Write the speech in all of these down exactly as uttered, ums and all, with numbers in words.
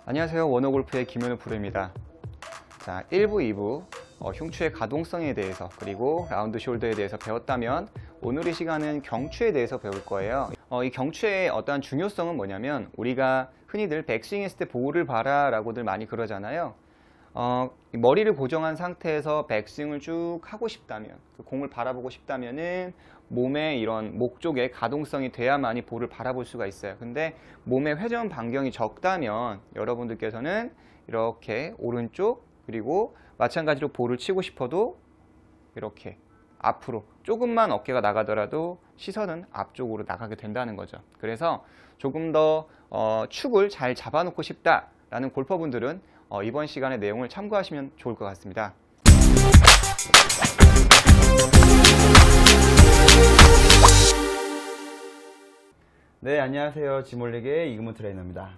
안녕하세요. 원어골프의 김현우 프로입니다. 자, 일 부, 이 부 어, 흉추의 가동성에 대해서 그리고 라운드 숄더에 대해서 배웠다면 오늘 이 시간은 경추에 대해서 배울 거예요. 어, 이 경추의 어떠한 중요성은 뭐냐면 우리가 흔히들 백스윙 했을 때 볼을 봐라 라고들 많이 그러잖아요. 어, 머리를 고정한 상태에서 백스윙을 쭉 하고 싶다면, 그 공을 바라보고 싶다면은 몸의 이런 목 쪽에 가동성이 돼야만이 볼을 바라볼 수가 있어요. 근데 몸의 회전 반경이 적다면 여러분들께서는 이렇게 오른쪽 그리고 마찬가지로 볼을 치고 싶어도 이렇게 앞으로 조금만 어깨가 나가더라도 시선은 앞쪽으로 나가게 된다는 거죠. 그래서 조금 더 어, 축을 잘 잡아놓고 싶다라는 골퍼분들은 어, 이번 시간의 내용을 참고하시면 좋을 것 같습니다. 네, 안녕하세요. 지몰리그의 이금훈 트레이너입니다.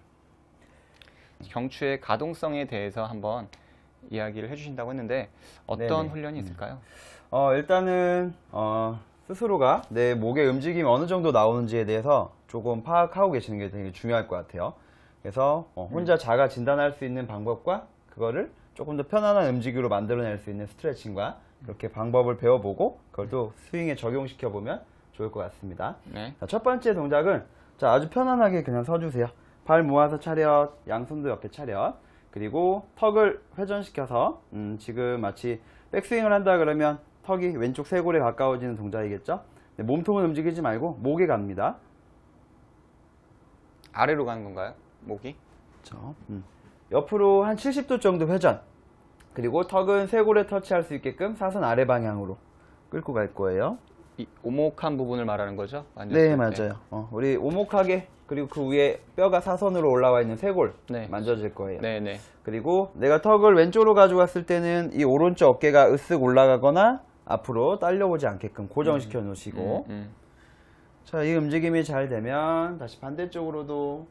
경추의 가동성에 대해서 한번 이야기를 해주신다고 했는데 어떤 네네. 훈련이 있을까요? 어, 일단은 어, 스스로가 내 목의 움직임이 어느 정도 나오는지에 대해서 조금 파악하고 계시는 게 되게 중요할 것 같아요. 그래서 어, 혼자 자가 진단할 수 있는 방법과 그거를 조금 더 편안한 움직임으로 만들어낼 수 있는 스트레칭과 그렇게 방법을 배워보고 그걸 또 스윙에 적용시켜보면 좋을 것 같습니다. 네. 자, 첫 번째 동작은 자, 아주 편안하게 그냥 서주세요. 발 모아서 차렷, 양손도 옆에 차렷, 그리고 턱을 회전시켜서 음, 지금 마치 백스윙을 한다 그러면 턱이 왼쪽 쇄골에 가까워지는 동작이겠죠. 네, 몸통은 움직이지 말고 목에 갑니다. 아래로 가는 건가요? 목이? 그렇죠. 음. 옆으로 한 칠십 도 정도 회전, 그리고 턱은 쇄골에 터치할 수 있게끔 사선 아래 방향으로 끌고 갈 거예요. 이 오목한 부분을 말하는 거죠? 네, 맞아요. 어, 우리 오목하게, 그리고 그 위에 뼈가 사선으로 올라와 있는 쇄골 네. 만져질 거예요. 네, 네. 그리고 내가 턱을 왼쪽으로 가져갔을 때는 이 오른쪽 어깨가 으쓱 올라가거나 앞으로 딸려오지 않게끔 고정시켜 놓으시고 음, 음. 자, 이 움직임이 잘 되면 다시 반대쪽으로도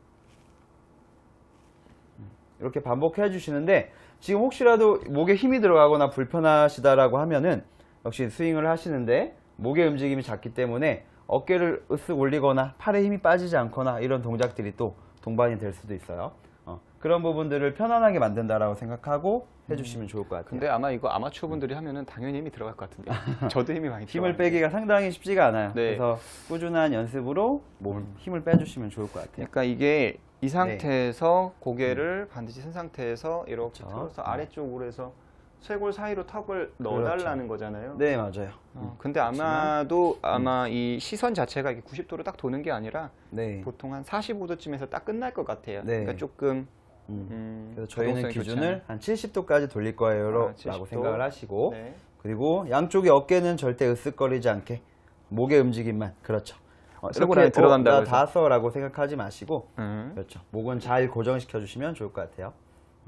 이렇게 반복해 주시는데, 지금 혹시라도 목에 힘이 들어가거나 불편하시다라고 하면은 역시 스윙을 하시는데 목의 움직임이 작기 때문에 어깨를 으쓱 올리거나 팔에 힘이 빠지지 않거나 이런 동작들이 또 동반이 될 수도 있어요. 어, 그런 부분들을 편안하게 만든다라고 생각하고 해주시면 좋을 것 같아요. 근데 아마 이거 아마추어 분들이 하면은 당연히 힘이 들어갈 것 같은데 저도 힘이 많이 힘을 들어가는데. 빼기가 상당히 쉽지가 않아요. 네. 그래서 꾸준한 연습으로 몸 힘을 빼주시면 좋을 것 같아요. 그러니까 이게 이 상태에서 고개를 반드시 쓴 상태에서 이렇게 그렇죠. 틀어서 아래쪽으로 해서 쇄골 사이로 턱을 넣어달라는 거잖아요. 네, 맞아요. 어, 근데 아마도 아마 이 시선 자체가 이렇게 구십 도로 딱 도는 게 아니라 네. 보통 한 사십오 도쯤에서 딱 끝날 것 같아요. 네. 그러니까 조금 음. 음, 그래서 저희는 가동성이 좋지 기준을 않아요. 한 칠십 도까지 돌릴 거예요 아, 라고 칠십 도. 생각을 하시고 네. 그리고 양쪽의 어깨는 절대 으쓱거리지 않게 목의 움직임만, 그렇죠. 어, 쇄골 안에 들어간다고 어, 해서. 나 닿았어 라고 생각하지 마시고 음. 그렇죠. 목은 잘 고정시켜 주시면 좋을 것 같아요.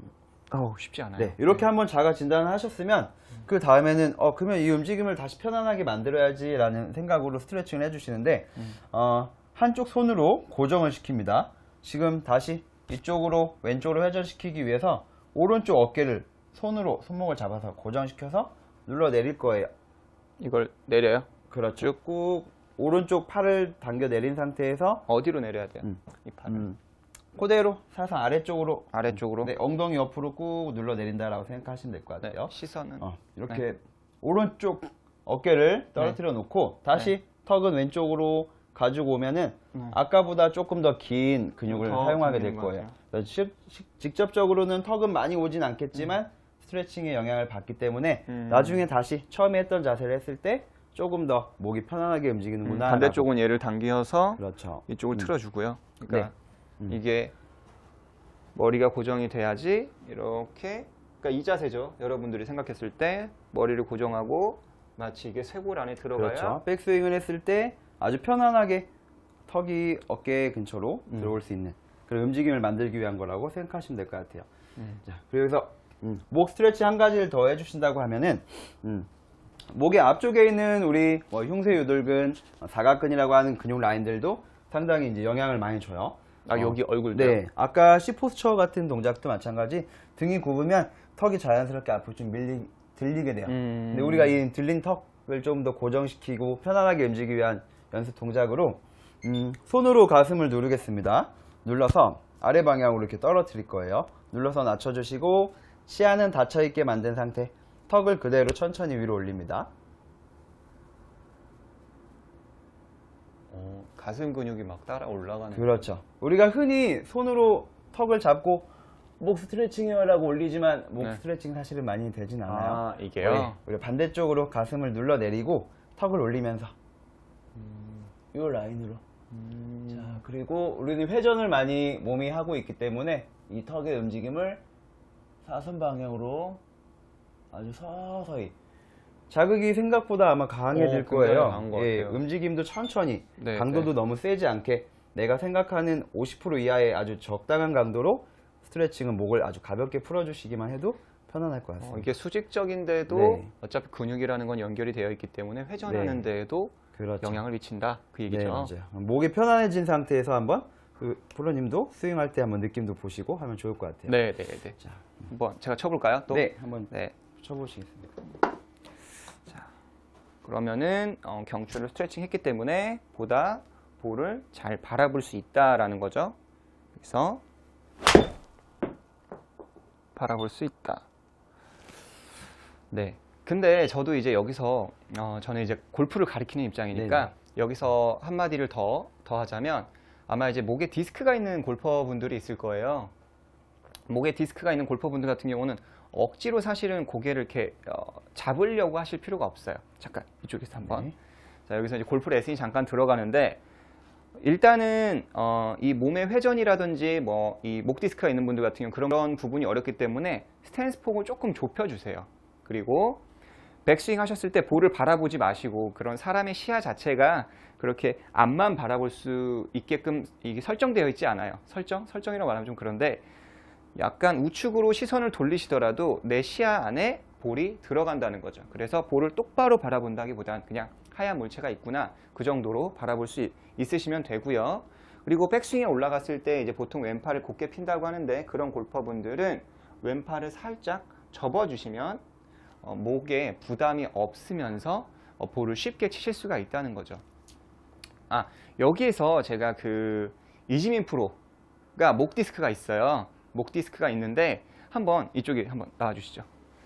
어우, 쉽지 않아요. 네, 이렇게 한번 자가 진단을 하셨으면 그 다음에는 어 그러면 이 움직임을 다시 편안하게 만들어야지 라는 생각으로 스트레칭을 해주시는데 음. 어, 한쪽 손으로 고정을 시킵니다. 지금 다시 이쪽으로 왼쪽으로 회전시키기 위해서 오른쪽 어깨를 손으로 손목을 잡아서 고정시켜서 눌러 내릴 거예요. 이걸 내려요? 그렇죠. 꾹 오른쪽 팔을 당겨 내린 상태에서 어디로 내려야 돼요? 음. 이 팔을. 음, 그대로 사선 아래쪽으로 아래쪽으로? 네, 엉덩이 옆으로 꾹 눌러 내린다라고 생각하시면 될 것 네, 같아요. 시선은 어, 이렇게 네. 오른쪽 어깨를 떨어뜨려 놓고 다시 턱은 왼쪽으로 가지고 오면은 네. 아까보다 조금 더 긴 근육을 더 사용하게 긴 될 것 거예요. 같아요. 그래서 시- 시- 직접적으로는 턱은 많이 오진 않겠지만 스트레칭의 영향을 받기 때문에 음. 나중에 다시 처음에 했던 자세를 했을 때 조금 더 목이 편안하게 음, 움직이는구나. 반대쪽은 얘를 당겨서 그렇죠. 이쪽을 음. 틀어주고요. 그러니까 음. 이게 머리가 고정이 돼야지 이렇게, 그러니까 이 자세죠. 여러분들이 생각했을 때 머리를 고정하고 마치 이게 쇄골 안에 들어가야. 그렇죠. 백스윙을 했을 때 아주 편안하게 턱이 어깨 근처로 음. 들어올 수 있는 그런 움직임을 만들기 위한 거라고 생각하시면 될 것 같아요. 음. 자, 그래서 음, 목 스트레치 한 가지를 더 해주신다고 하면은 음, 목의 앞쪽에 있는 우리 뭐 흉쇄 유돌근, 어, 사각근이라고 하는 근육 라인들도 상당히 이제 영향을 많이 줘요. 아, 여기 얼굴도. 네, 아까 C 포스처 같은 동작도 마찬가지. 등이 굽으면 턱이 자연스럽게 앞으로 좀 밀리 들리게 돼요. 음. 근데 우리가 이 들린 턱을 좀 더 고정시키고 편안하게 움직이기 위한 연습 동작으로 음, 손으로 가슴을 누르겠습니다. 눌러서 아래 방향으로 이렇게 떨어뜨릴 거예요. 눌러서 낮춰주시고 시야는 닫혀있게 만든 상태. 턱을 그대로 천천히 위로 올립니다. 어, 가슴 근육이 막 따라 올라가는. 그렇죠. 우리가 흔히 손으로 턱을 잡고 목 스트레칭해요 라고 올리지만 목 네. 스트레칭 사실은 많이 되진 않아요. 아, 이게요? 네, 우리가 반대쪽으로 가슴을 눌러내리고 턱을 올리면서 음, 이 라인으로. 음, 자, 그리고 우리는 회전을 많이 몸이 하고 있기 때문에 이 턱의 움직임을 사선 방향으로 아주 서서히. 자극이 생각보다 아마 강해질 오, 굉장히 거예요. 강한 것 예, 같아요. 움직임도 천천히, 네, 강도도 네. 너무 세지 않게 내가 생각하는 오십 퍼센트 이하의 아주 적당한 강도로 스트레칭은 목을 아주 가볍게 풀어주시기만 해도 편안할 것 같습니다. 어, 이게 수직적인데도 네. 어차피 근육이라는 건 연결이 되어 있기 때문에 회전하는 네. 데에도 그렇죠. 영향을 미친다. 그 얘기죠. 네, 맞아요. 목이 편안해진 상태에서 한번 그 프로님도 스윙할 때 한번 느낌도 보시고 하면 좋을 것 같아요. 네, 네, 네. 자, 한번 제가 쳐볼까요? 또? 네, 한번 네. 쳐보시겠습니다. 그러면은 어, 경추를 스트레칭 했기 때문에 보다 볼을 잘 바라볼 수 있다라는 거죠. 그래서 바라볼 수 있다. 네. 근데 저도 이제 여기서 어, 저는 이제 골프를 가리키는 입장이니까 네네. 여기서 한마디를 더, 더 하자면 아마 이제 목에 디스크가 있는 골퍼분들이 있을 거예요. 목에 디스크가 있는 골퍼분들 같은 경우는 억지로 사실은 고개를 이렇게 어, 잡으려고 하실 필요가 없어요. 잠깐 이쪽에서 한번. 네. 자, 여기서 이제 골프 레슨이 잠깐 들어가는데 일단은 어, 이 몸의 회전이라든지 뭐 이 목 디스크가 있는 분들 같은 경우 그런 부분이 어렵기 때문에 스탠스 폭을 조금 좁혀주세요. 그리고 백스윙 하셨을 때 볼을 바라보지 마시고 그런 사람의 시야 자체가 그렇게 앞만 바라볼 수 있게끔 이게 설정되어 있지 않아요. 설정? 설정이라고 말하면 좀 그런데 약간 우측으로 시선을 돌리시더라도 내 시야 안에 볼이 들어간다는 거죠. 그래서 볼을 똑바로 바라본다기보단 그냥 하얀 물체가 있구나 그 정도로 바라볼 수 있으시면 되고요. 그리고 백스윙에 올라갔을 때 이제 보통 왼팔을 곧게 핀다고 하는데 그런 골퍼분들은 왼팔을 살짝 접어주시면 어, 목에 부담이 없으면서 어, 볼을 쉽게 치실 수가 있다는 거죠. 아, 여기에서 제가 그 이지민 프로가 목 디스크가 있어요. 목 디스크가 있는데 한번 이쪽에 한번 나와주시죠.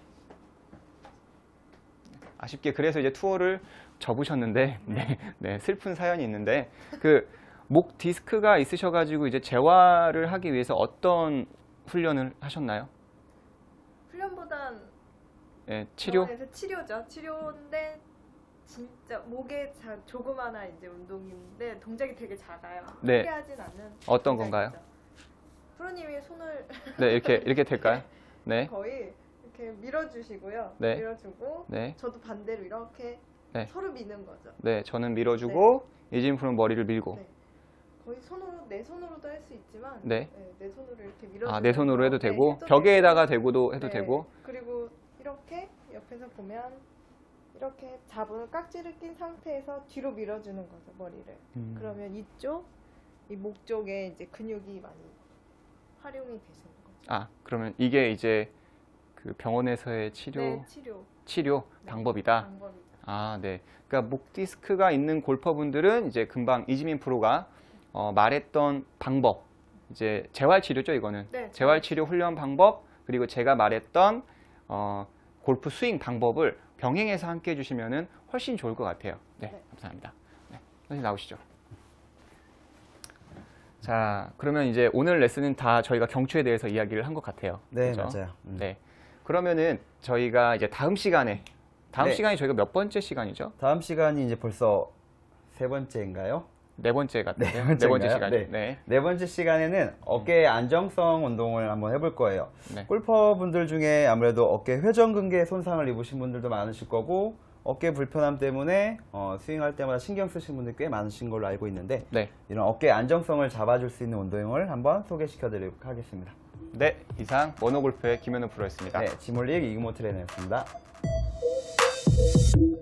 아쉽게 그래서 이제 투어를 접으셨는데 네, 네, 슬픈 사연이 있는데 그 목 디스크가 있으셔가지고 이제 재활을 하기 위해서 어떤 훈련을 하셨나요? 훈련보단 네, 치료? 병원에서 치료죠. 치료인데 진짜 목에 자, 조그마한 이제 운동인데 동작이 되게 작아요. 네. 크게 하진 않는. 어떤 동작이죠. 건가요? 프로님이 손을 네, 이렇게 이렇게 될까요? 네, 거의 이렇게 밀어주시고요. 네. 밀어주고 네, 저도 반대로 이렇게 네. 서로 미는 거죠. 네, 저는 밀어주고 이지민 프로는 머리를 밀고. 네. 거의 손으로 내 손으로도 할 수 있지만 네. 네, 내 손으로 이렇게 밀어. 아, 내 손으로 해도 되고 벽에다가 대고도 해도 네. 되고. 그리고 이렇게 옆에서 보면 이렇게 잡은 깍지를 낀 상태에서 뒤로 밀어주는 거죠, 머리를. 음. 그러면 이쪽, 이 목 쪽에 이제 근육이 많이 활용이 되시는 거죠. 아, 그러면 이게 이제 그 병원에서의 치료 네, 치료 치료 네, 방법이다. 방법이죠. 아, 네. 그러니까 목 디스크가 있는 골퍼분들은 이제 금방 이지민 프로가 어, 말했던 방법, 이제 재활 치료죠, 이거는. 네, 재활 치료 훈련 방법, 그리고 제가 말했던 어, 골프 스윙 방법을 병행해서 함께 해주시면은 훨씬 좋을 것 같아요. 네, 네. 감사합니다. 네, 선생님 나오시죠. 자, 그러면 이제 오늘 레슨은 다 저희가 경추에 대해서 이야기를 한 것 같아요. 네, 그죠? 맞아요. 음. 네. 그러면은 저희가 이제 다음 시간에 다음 네. 시간이 저희가 몇 번째 시간이죠? 다음 시간이 이제 벌써 세 번째인가요? 네 번째 같은데요. 네 번째인가요? 번째 시간이. 네. 네. 네 번째 시간에는 어깨 안정성 운동을 한번 해볼 거예요. 네. 골퍼분들 중에 아무래도 어깨 회전근개에 손상을 입으신 분들도 많으실 거고 어깨 불편함 때문에 어, 스윙할 때마다 신경 쓰시는 분들 꽤 많으신 걸로 알고 있는데 네. 이런 어깨 안정성을 잡아줄 수 있는 운동을 한번 소개시켜 드리도록 하겠습니다. 네, 이상 모노골프의 김현우 프로였습니다. 네, 지몰릭 이ግ모 트레이너였습니다.